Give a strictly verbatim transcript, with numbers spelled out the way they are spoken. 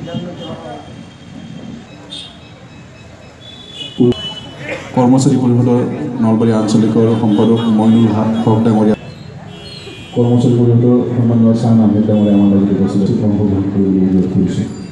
কৰ্মচাৰী পৰিষদৰ নলবাৰী আঞ্চলিকৰ সম্পাদক মইনুল হক ডাঙৰীয়া, কৰ্মচাৰী পৰিষদৰ সন্মানীয় চান আহমেদ ডাঙৰীয়া আমাৰ মাজত উপস্থিত অংশগ্ৰহণ কৰিবলৈ অনুৰোধ কৰিছোঁ।